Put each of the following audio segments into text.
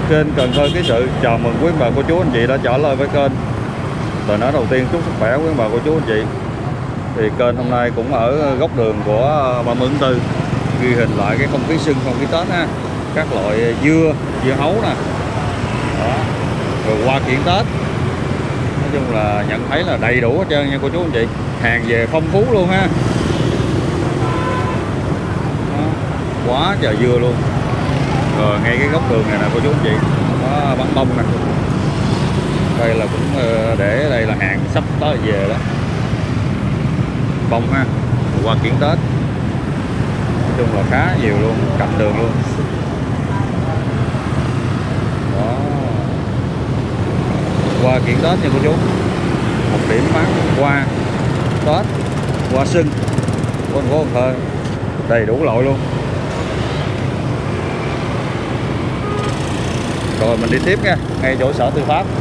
Kênh Cần Thơ Ký Sự chào mừng quý bà cô chú anh chị đã trở lại với kênh. Lời nói đầu tiên chúc sức khỏe quý bà cô chú anh chị. Thì kênh hôm nay cũng ở góc đường của 30 tháng 4 ghi hình lại cái không khí xuân, không khí Tết ha. Các loại dưa, dưa hấu nè. Đó. Rồi hoa kiển Tết. Nói chung là nhận thấy là đầy đủ hết trơn nha cô chú anh chị. Hàng về phong phú luôn ha. Đó. Quá trời dưa luôn. Rồi ngay cái góc đường này nè cô chú anh chị, có bắn bông nè. Đây là cũng để đây là hàng sắp tới về đó. Bông ha, hoa kiển Tết. Nói chung là khá nhiều luôn, cạnh đường luôn. Đó. Hoa kiển Tết nha cô chú. Một điểm bán hoa Tết, hoa xuân của thành phố Cần Thơ. Đầy đủ loại luôn. Rồi mình đi tiếp nha, ngay chỗ sở tư pháp.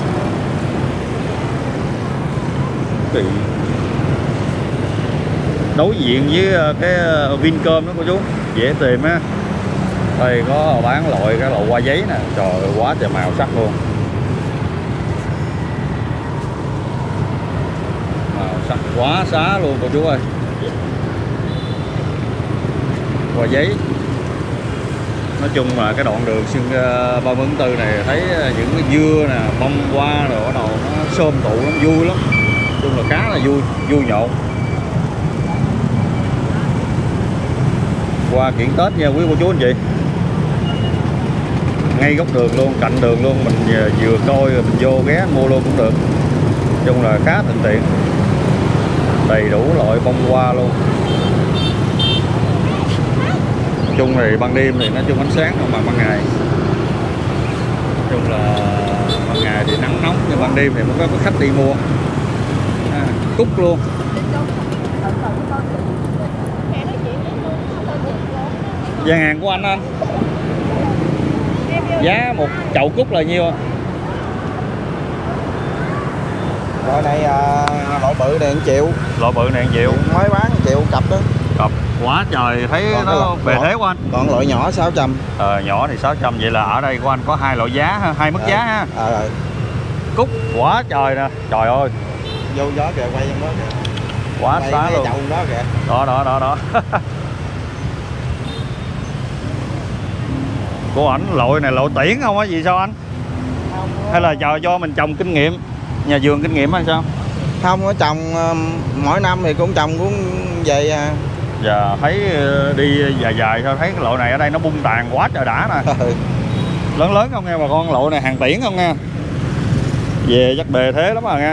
Đối diện với cái Vincom đó cô chú, dễ tìm á. Đây có bán loại cái loại hoa giấy nè, trời ơi, quá trời màu sắc luôn. Màu sắc quá xá luôn cô chú ơi. Hoa giấy. Nói chung là cái đoạn đường xuyên 30 tháng 4 này thấy những cái dưa nè, bông hoa rồi bắt đầu nó xôm tụ lắm, vui lắm. Nói chung là khá là vui nhộn. Hoa kiển Tết nha quý cô chú anh chị. Ngay góc đường luôn, cạnh đường luôn, mình vừa coi rồi mình vô ghé mua luôn cũng được. Nói chung là khá thuận tiện. Đầy đủ loại bông hoa luôn. Chung thì ban đêm thì nói chung ánh sáng không bằng ban ngày. Nói chung là ban ngày thì nắng nóng, nhưng ban đêm thì mới có khách đi mua. Cúc luôn. Gian hàng của anh. Giá một chậu cúc là nhiêu? Loại này loại bự này 1 triệu. Loại bự này 1 triệu. Mới bán 1 triệu cặp đó. Cặp quá trời, thấy còn nó bề thế của anh. Còn loại nhỏ 600. Nhỏ thì 600, vậy là ở đây của anh có hai loại giá ha, hai mức giá ha. Cúc quá trời nè, trời ơi. Vô gió kìa, quay trong đó kìa. Quá xá luôn. Chậu đó kìa. Đó. Của ảnh loại này loại tiễn không á, gì sao anh? Không, hay là do mình trồng kinh nghiệm, nhà vườn kinh nghiệm hay sao? Không, nó trồng mỗi năm thì cũng trồng cũng vậy à. Giờ thấy đi dài sao thấy cái loại này ở đây nó bung tàn quá trời đã nè. Lớn không nghe bà con, loại này hàng tiễn không nghe. Về chắc bề thế lắm à nghe.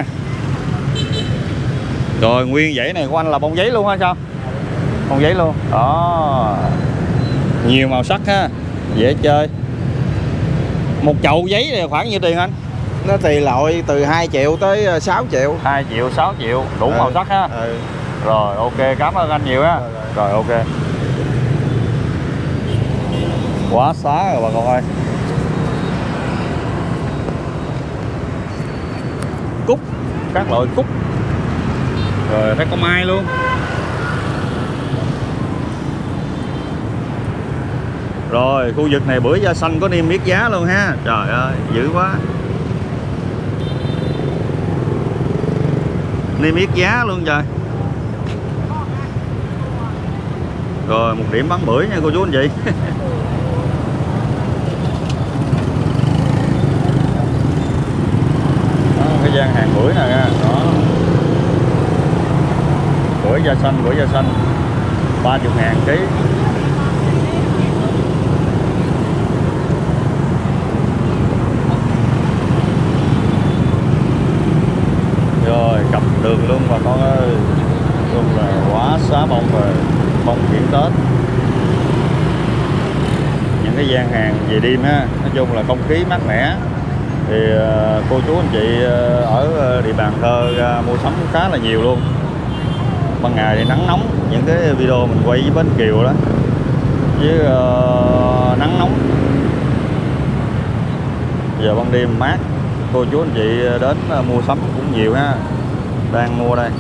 Rồi nguyên dãy này của anh là bông giấy luôn hay sao? Bông giấy luôn. Đó. Nhiều màu sắc ha, dễ chơi. Một chậu giấy này khoảng nhiêu tiền anh? Nó tùy loại từ 2 triệu tới 6 triệu. 2 triệu, 6 triệu, đủ màu sắc ha. Rồi ok, cảm ơn anh nhiều ha. Rồi ok. Quá xá rồi bà con ơi. Cúc, các loại cúc. Rồi thấy có mai luôn. Rồi khu vực này bưởi da xanh có niêm yết giá luôn ha. Trời ơi dữ quá. Niêm yết giá luôn trời. Rồi một điểm bán bưởi nha cô chú anh chị. Đó, cái gian hàng bưởi nè nha. Đó. Bưởi da xanh 30.000 ký. Rồi cặp đường luôn bà con ơi. Luôn là quá xá bông rồi, bông kiển Tết. Những cái gian hàng về đêm ha, nói chung là không khí mát mẻ. Thì cô chú anh chị ở địa bàn Thơ mua sắm khá là nhiều luôn. Ban ngày thì nắng nóng, những cái video mình quay với Bến Kiều đó với nắng nóng. Giờ ban đêm mát, cô chú anh chị đến mua sắm cũng nhiều ha. Đang mua đây.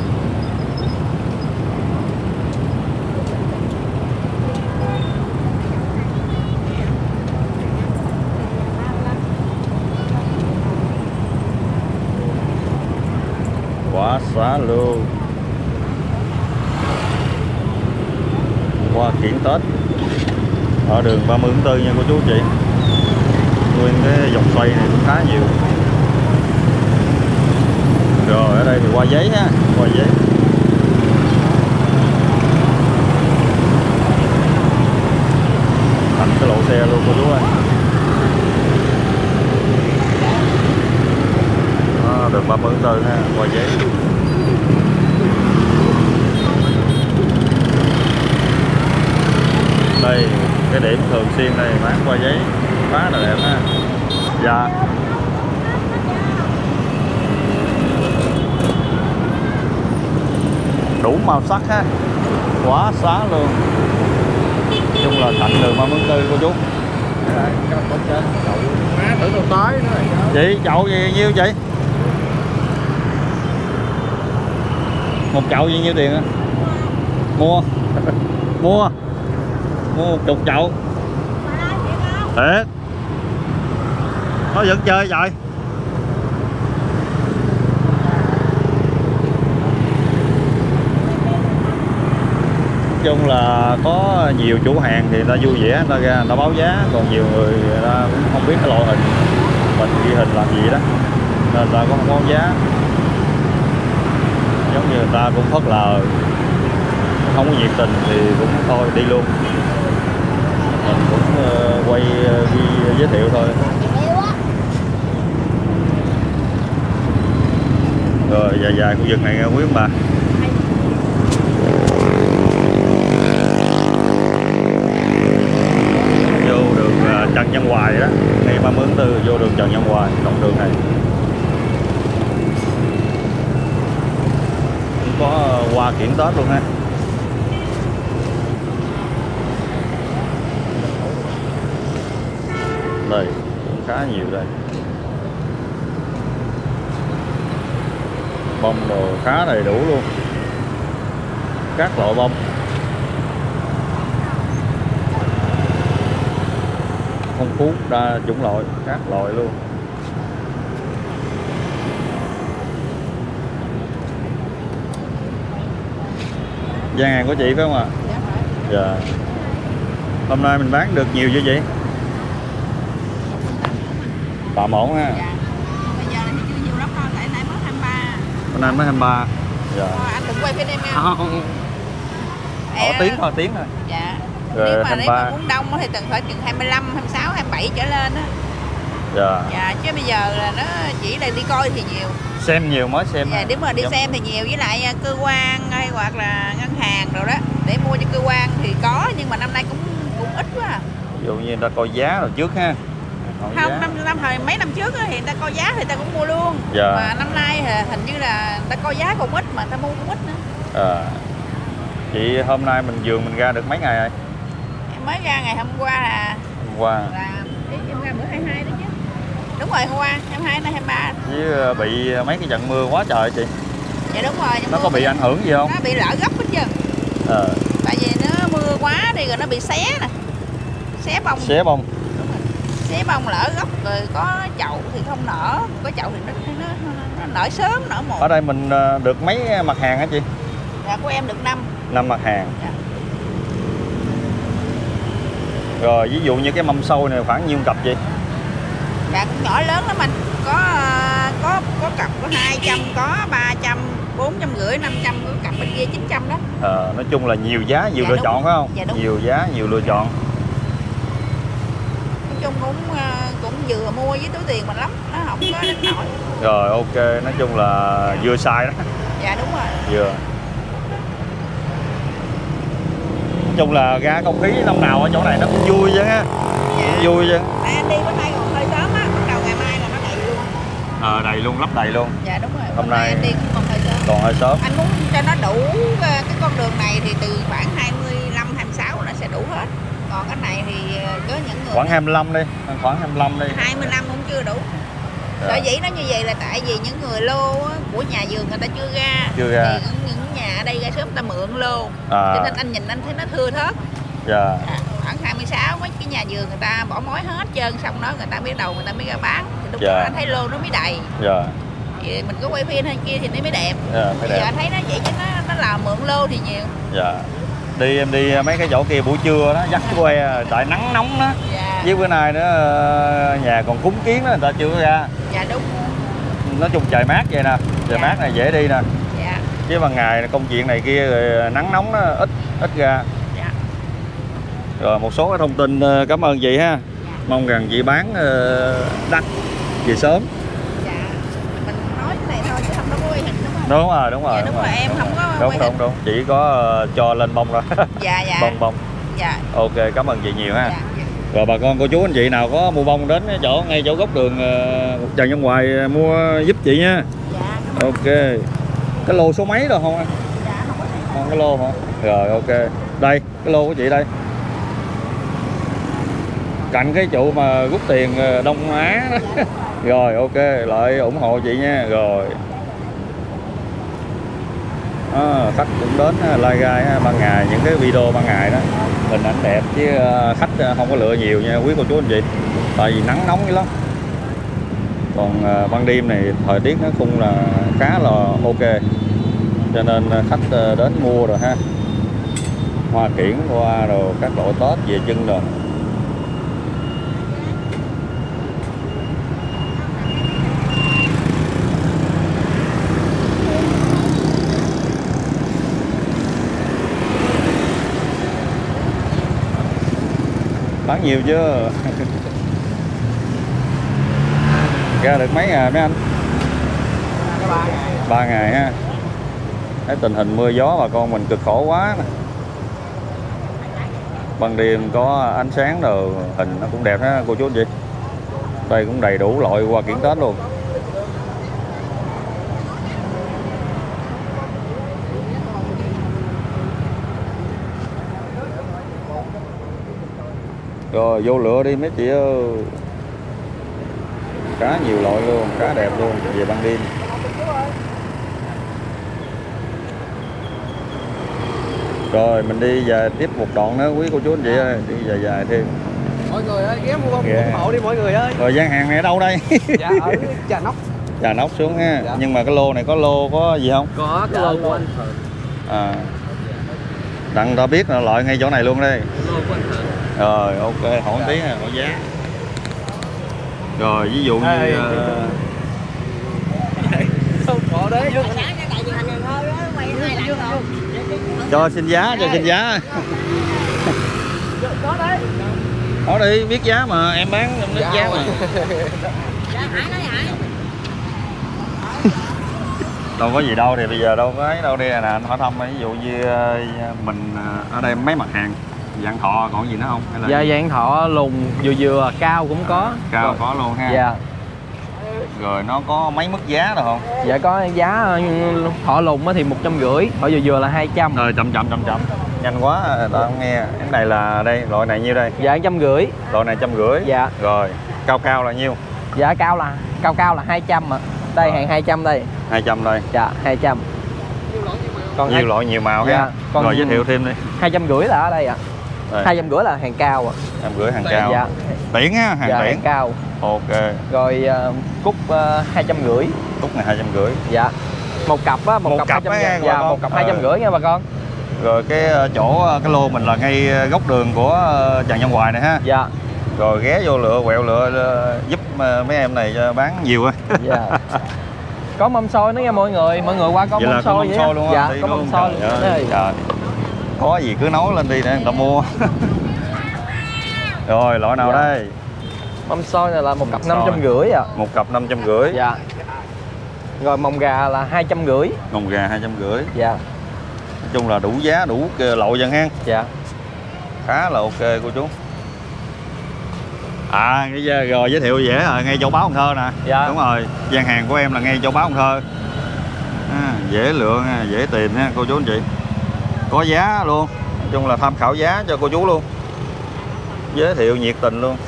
xá luôn. Qua Kiển Tết ở đường 30 tháng 4 nha cô chú chị. Nguyên cái vòng xoay này cũng khá nhiều. Rồi ở đây thì qua giấy ha, qua giấy. Thành cái lộ xe luôn cô chú ơi. Đó, đường 30 tháng 4 ha, qua giấy. Đây cái điểm thường xuyên đây bán qua giấy khá là đẹp ha. Dạ. Đủ màu sắc ha, quá sáng luôn. Nói chung là cạnh đường 30 tháng 4 cô chú. Má tưởng đâu tới nữa. Chị chậu gì nhiêu chị? Một chậu gì nhiêu tiền á? Mua mua một chục chậu. Thiệt nó vẫn chơi vậy. Nói chung là có nhiều chủ hàng thì người ta vui vẻ, người ta ra người ta báo giá, còn nhiều người ta cũng không biết cái loại hình mình ghi hình làm gì đó nên người ta cũng không báo giá, giống như người ta cũng phớt lờ, không có nhiệt tình thì cũng thôi đi luôn. Mình cũng quay ghi giới thiệu thôi. Rồi dài dài khu vực này nha quý ông bà. Vô đường Trần Văn Hoài đó, ngay 30 tháng 4 vô đường Trần Văn Hoài, đoạn đường này cũng có qua Kiển Tết luôn ha. Đây cũng khá nhiều đây. Bông đồ khá đầy đủ luôn, các loại bông. Phong phú đa chủng loại, các loại luôn. Gian hàng của chị phải không ạ? Dạ. Hôm nay mình bán được nhiều chưa chị? Tạm ổn ha. Dạ. Bây giờ thì chưa nhiều lắm thôi, tại nay mới 23. Hôm nay mới 23. Dạ. Thôi, anh đừng quay phim em nha. Ở tiếng thôi, tiếng thôi. Dạ. Rồi, nếu 23. mà muốn đông thì cần phải chừng 25, 26, 27 trở lên á. Dạ. Dạ, chứ bây giờ là nó chỉ là đi coi thì nhiều. Xem nhiều mới xem. Dạ, nếu mà đi xem thì nhiều, với lại cơ quan hay hoặc là ngân hàng rồi đó để mua cho cơ quan thì có, nhưng mà năm nay cũng ít quá à. Ví dụ như người ta coi giá rồi trước ha. Không, năm thời mấy năm trước thì người ta coi giá thì người ta cũng mua luôn. Dạ. Mà năm nay thì hình như là người ta coi giá cũng ít mà người ta mua cũng ít nữa. Chị hôm nay mình vườn mình ra được mấy ngày rồi? Em mới ra ngày hôm qua là Hôm qua. em ra bữa 22 đó chứ. Đúng rồi, hôm qua 22 nay 23. Với bị mấy cái trận mưa quá trời chị. Dạ đúng rồi. Nó có bị ảnh hưởng gì không? Nó bị lở gấp hết trơn. Tại vì nó mưa quá đi rồi nó bị xé nè. Xé bông. Xé bông. Đúng rồi. Xé bông lở gốc rồi có chậu thì không nở, có chậu thì nó nở sớm, nở muộn. Ở đây mình được mấy mặt hàng hả chị? Dạ của em được 5 mặt hàng. Dạ. Rồi ví dụ như cái mâm xôi này khoảng nhiêu cặp chị? Dạ cũng nhỏ lớn lắm anh. Có cặp có 200, có 300, 450, 500, có cặp bên kia 900 đó. Nói chung là nhiều giá, nhiều Dạ, lựa đúng. chọn phải không? Dạ, đúng. Nhiều giá, nhiều lựa chọn. Nói chung cũng vừa mua với túi tiền mình lắm, nó không có đến nổi. Rồi ok, nói chung là vừa xài đó. Dạ đúng rồi. Vừa. Nói chung là ra không khí năm nào ở chỗ này nó cũng vui chứ ha. Dạ. Cũng vui chứ. Tại anh đi bữa nay còn hơi sớm á, bắt đầu ngày mai là nó đầy luôn. Đầy luôn, lắp đầy luôn. Dạ đúng rồi. Hôm nay anh đi cũng còn hơi sớm. Còn hơi sớm. Anh muốn cho nó đủ cái con đường này thì từ khoảng 25, 26 nó sẽ đủ hết. Còn cái này thì có những người Khoảng 25 đi, khoảng 25 đi. 25 cũng chưa đủ. Dạ. Sở dĩ nó như vậy là tại vì những người lô của nhà vườn người ta chưa ra. Chưa ra. Thì những nhà ở đây ra sớm người ta mượn lô. À. Cho nên anh nhìn anh thấy nó thưa thớt. Dạ. Khoảng 26 mấy cái nhà vườn người ta bỏ mối hết trơn, xong đó người ta biết đầu người ta mới ra bán thì lúc Dạ. đó anh thấy lô nó mới đầy. Dạ. Vậy mình có quay phim hay kia thì nó mới đẹp. Dạ, phải Bây giờ đẹp. anh thấy nó vậy chứ nó làm mượn lô thì nhiều. Dạ. Em đi mấy cái chỗ kia buổi trưa đó dắt que tại nắng nóng đó. Dạ. Với bữa nay nữa nhà còn cúng kiến đó người ta chưa ra. Dạ đúng. Nói chung trời mát vậy nè, trời Dạ. mát này dễ đi nè. Dạ. Chứ ban ngày công chuyện này kia rồi nắng nóng nó ít ra. Dạ. Rồi một số cái thông tin cảm ơn chị ha. Mong rằng chị bán đắt về sớm. Dạ. Mình nói cái này thôi chứ không có quay hình đúng không? Đúng rồi, đúng rồi. Dạ, đúng rồi, em không có quay hình. Đúng. Chỉ có cho lên bông rồi. Dạ dạ. Bông. Dạ. Ok, cảm ơn chị nhiều ha. Dạ. Rồi bà con cô chú anh chị nào có mua bông đến ngay chỗ góc đường Trần Văn Hoài mua giúp chị nha. Dạ. Ok. Cái lô số mấy rồi không anh? Dạ không có thấy. Không cái lô hả? Rồi ok. Đây, cái lô của chị đây. Cạnh cái trụ mà rút tiền Đông Á đó. Rồi ok, lại ủng hộ chị nha. Rồi. Khách cũng đến like gai ban ngày, những cái video ban ngày đó hình ảnh đẹp chứ khách không có lựa nhiều nha quý cô chú anh chị, tại vì nắng nóng dữ lắm. Còn ban đêm này thời tiết nó cũng là khá là ok, cho nên khách đến mua rồi ha. Hoa kiển qua rồi các loại Tết về chân rồi. Bán nhiều chưa? Ra được mấy ngày mấy anh? 3 ngày ha. Thấy tình hình mưa gió bà con mình cực khổ quá nè. Ban đêm có ánh sáng rồi hình nó cũng đẹp ha cô chú anh chị. Đây cũng đầy đủ loại hoa kiển Tết luôn. Rồi vô lựa đi mấy chị ơi. Cá nhiều loại luôn, cá đẹp luôn về ban đêm. Rồi mình đi về tiếp một đoạn nữa quý cô chú anh chị ơi, đi dài thêm. Mọi người ơi, ghé mua bông ủng hộ đi mọi người ơi. Rồi gian hàng này ở đâu đây? Dạ ở Trà Nóc. Trà Nóc xuống ha. Dạ. Nhưng mà cái lô này có lô có gì không? Có cái lô của anh Thường. À. Đặng ta biết là loại ngay chỗ này luôn đây. Lô của anh Thường. Rồi ok, hỏi tí ha, hỏi giá. Rồi ví dụ như Không có đấy. cho xin giá, cho xin giá. Có đấy. Hỏi đi, biết giá mà, em bán em biết giá mà. Đâu có gì đâu thì bây giờ đâu có ấy đâu, đi nè anh hỏi thăm ví dụ như mình ở đây mấy mặt hàng dạng thọ còn gì nữa không? Hay là Dạ dạng thọ lùn vừa cao cũng có. Cao có luôn ha. Dạ. Rồi nó có mấy mức giá đâu không? Dạ có giá thọ lùn thì 150, thọ vừa là 200. Rồi chậm nhanh quá tao không nghe. Cái này là đây, loại này nhiêu đây? Dạ 150. Loại này 150. Dạ. Rồi cao là nhiêu? Dạ cao là 200 ạ. Đây hàng 200 đây. 200 đây. Dạ 200. Còn nhiều loại nhiều màu dạ, ha. còn Rồi giới thiệu thêm đi. 250 là ở đây ạ. 250 là hàng cao ạ. 250 hàng cao. Dạ. Tiễn á, hàng dạ, tiễn. hàng cao. Ok. Rồi cúc 250. Cúc này 250. Dạ. Một cặp á, một cặp 250. Dạ, một cặp 250 nha bà con. Rồi cái chỗ cái lô mình là ngay góc đường của Trần Văn Hoài này ha. Dạ. Rồi ghé vô lựa quẹo lựa giúp mấy em này bán nhiều á. Dạ. Có mâm xôi nữa nha mọi người qua có mâm xôi vậy. Luôn dạ, đi có mâm xôi. Trời. Có gì cứ nói lên đi để người ta mua. Rồi loại nào đây? Mâm xôi này là một cặp 550 ạ. Một cặp 550. Dạ. Rồi mồng gà là 250. Mồng gà 250. Dạ. Nói chung là đủ giá đủ loại dân ha. Dạ. Khá là ok cô chú. À rồi giới thiệu dễ rồi, ngay chỗ Báo Cần Thơ nè. Dạ. Đúng rồi, gian hàng của em là ngay chỗ Báo Cần Thơ. Dễ lựa ha, dễ tìm ha cô chú anh chị. Có giá luôn, nói chung là tham khảo giá cho cô chú luôn. Giới thiệu nhiệt tình luôn.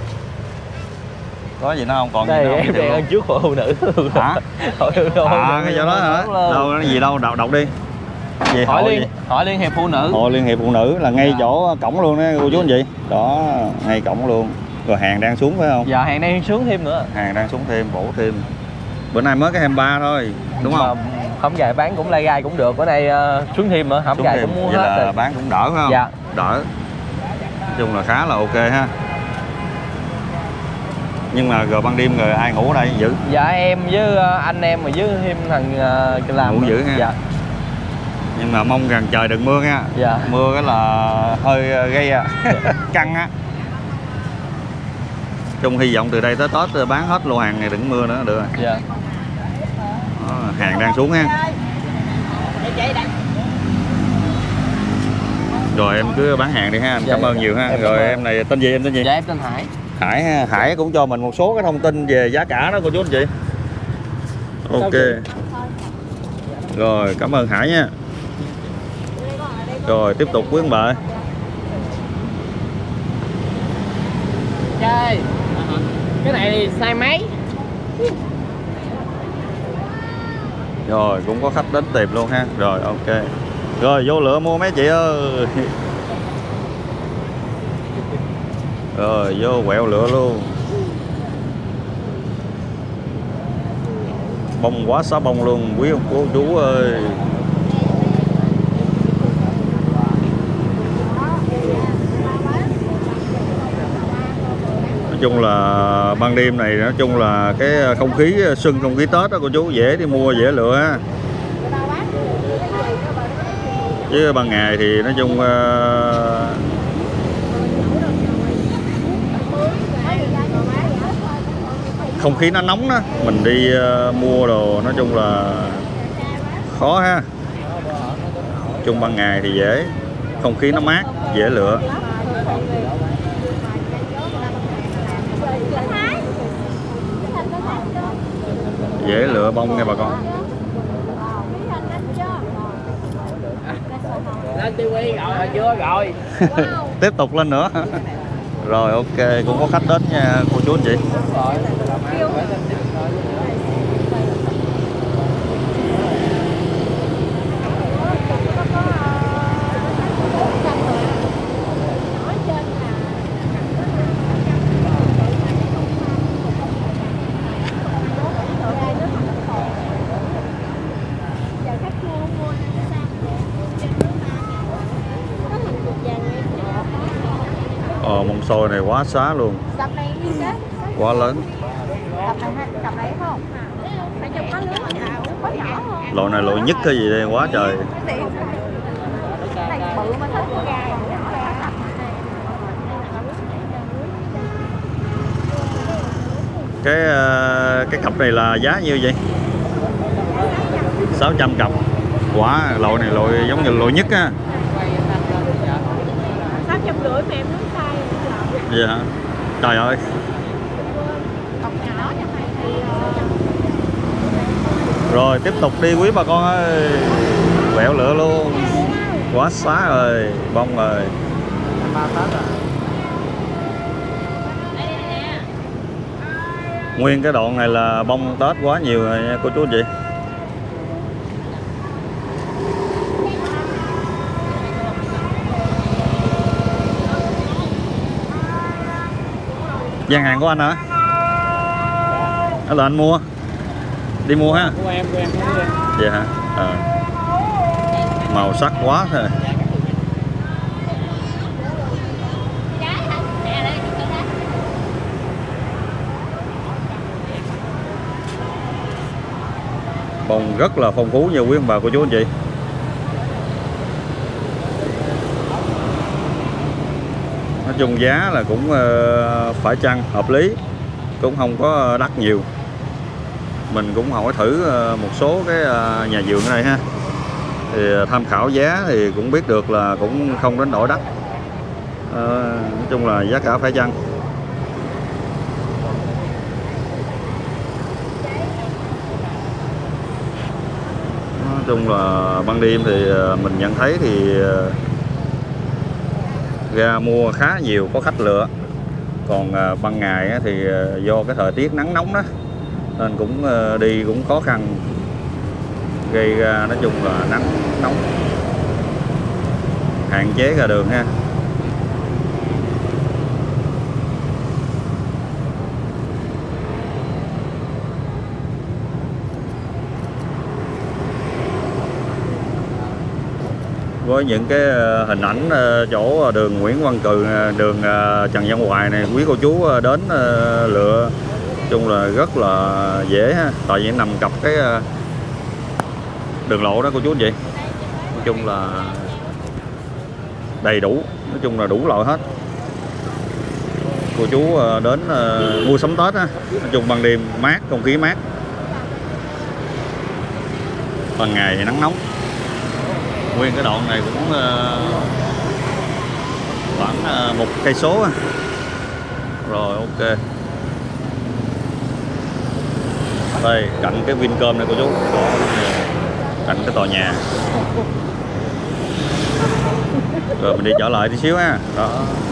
Có gì nữa không? Còn đây gì nữa không? Em đang ăn trước hội phụ nữ. Hả? Cái chỗ đó hả? Đâu cái gì đâu, đọc đi. Gì Hội Liên hiệp Phụ nữ. Hội Liên hiệp Phụ nữ là ngay chỗ cổng luôn đó cô chú anh chị. Đó, ngay cổng luôn. Rồi hàng đang xuống phải không? Dạ hàng đang xuống thêm nữa. Hàng đang xuống thêm, bổ thêm Bữa nay mới cái 23 thôi, đúng không? Hổng gài bán cũng lai gai cũng được. Bữa nay xuống thêm nữa, hổng gài cũng mua vậy hết là rồi. bán cũng đỡ phải không? Dạ. Đỡ. Nói chung là khá là ok ha. Nhưng mà rồi ban đêm rồi ai ngủ ở đây giữ? Dạ em với anh em mà với thêm thằng làm ngủ giữ ha. Dạ. Nhưng mà mong rằng trời đừng mưa nha. Dạ. Mưa cái là hơi gây căng á. Chung hy vọng từ đây tới Tết bán hết lô hàng này đừng mưa nữa được rồi. Dạ. Đó, hàng đang xuống ha. Rồi em cứ bán hàng đi ha, anh cảm ơn nhiều ha. Rồi em này tên gì, em tên gì? Dạ em tên Hải. Hải ha. Hải cũng cho mình một số cái thông tin về giá cả đó cô chú anh chị. Ok. Rồi cảm ơn Hải nha. Rồi tiếp tục quý ông bà. Chơi. Cái này size mấy? Rồi cũng có khách đến tìm luôn ha. Rồi ok. Rồi vô lựa mua mấy chị ơi. Rồi vô quẹo lựa luôn. Bông quá xá bông luôn quý ông cô chú ơi. Nói chung là ban đêm này nói chung là cái không khí xuân, không khí Tết đó cô chú, dễ đi mua, dễ lựa ha. Chứ ban ngày thì nói chung không khí nó nóng đó, mình đi mua đồ nói chung là khó ha. Chung ban ngày thì dễ, không khí nó mát, dễ lựa. Dễ lựa bông nha bà con. Lên tivi rồi chưa rồi. Tiếp tục lên nữa. Rồi ok, cũng có khách đến nha cô chú anh chị. Mâm xôi này quá xá luôn, quá lớn. Loại này loại nhất cái gì đây quá trời. Cái cặp này là giá nhiêu vậy? 600 cặp. Quá, loại này loại giống như loại nhất á. 650 mà em nướng sai rồi. Vậy hả? Trời ơi. Rồi tiếp tục đi quý bà con ơi. Quẹo lựa luôn. Quá xá rồi, bông rồi. Nguyên cái đoạn này là bông Tết quá nhiều rồi nha cô chú chị. Gian hàng của anh hả? Đó là anh mua. Đi mua ha. Của em mua. Vậy hả? Màu sắc quá thôi. Bông rất là phong phú nha quý ông bà cô chú anh chị. Nói chung giá là cũng phải chăng hợp lý, cũng không có đắt nhiều. Mình cũng hỏi thử một số cái nhà vườn ở đây ha, thì tham khảo giá thì cũng biết được là cũng không đến nỗi đắt. Nói chung là giá cả phải chăng. Nói chung là ban đêm thì mình nhận thấy thì ra mua khá nhiều, có khách lựa. Còn ban ngày thì do cái thời tiết nắng nóng đó nên cũng đi cũng khó khăn, gây ra nói chung là nắng nóng, hạn chế ra đường ha. với những cái hình ảnh chỗ đường Nguyễn Văn Cừ, đường Trần Văn Hoài này, quý cô chú đến lựa chung là rất là dễ ha, tại vì nằm cặp cái đường lộ đó cô chú anh chị. Nói chung là đầy đủ, nói chung là đủ loại hết. Cô chú đến mua sắm Tết á, nói chung ban đêm mát, không khí mát, ban ngày thì nắng nóng. Nguyên cái đoạn này cũng khoảng 1 cây số. Rồi ok. Đây cạnh cái Vincom này cô chú, cạnh cái tòa nhà. Rồi mình đi trở lại tí xíu ha. Đó.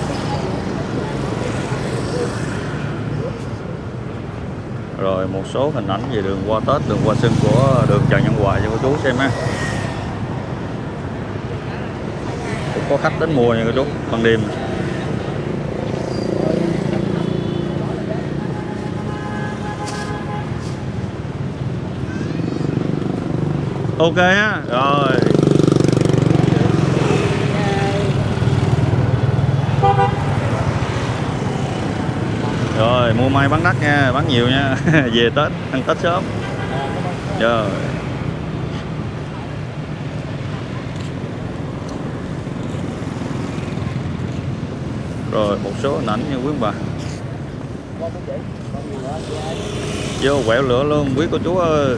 Rồi một số hình ảnh về đường qua Tết, đường qua Xuân của đường Trần Văn Hoài cho cô chú xem ha. Cũng có khách đến mua nha cô chú, ban đêm. Ok ha. Rồi. Rồi mua may bán đắt nha, bán nhiều nha. Về Tết, ăn Tết sớm. Rồi. Rồi một số hình ảnh nha quý bà. Vô quẹo lửa luôn quý cô chú ơi.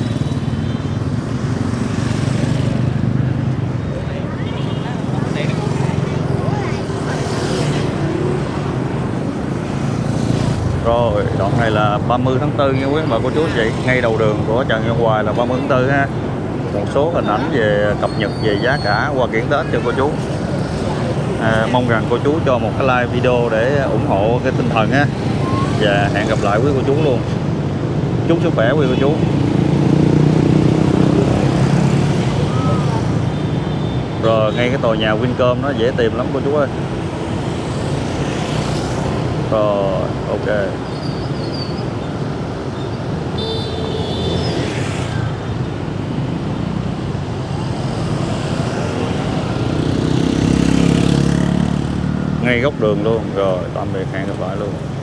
Rồi đoạn này là 30 tháng 4 nha quý bà cô chú anh chị, ngay đầu đường của Trần Văn Hoài là 30 tháng 4 ha. Một số hình ảnh về cập nhật về giá cả qua kiển Tết cho cô chú. Mong rằng cô chú cho một cái like video để ủng hộ cái tinh thần ha. Và hẹn gặp lại quý cô chú luôn. Chúc sức khỏe quý cô chú. Rồi ngay cái tòa nhà Vincom nó dễ tìm lắm cô chú ơi. Rồi ok. Ngay góc đường luôn. Rồi tạm biệt, hẹn gặp lại luôn.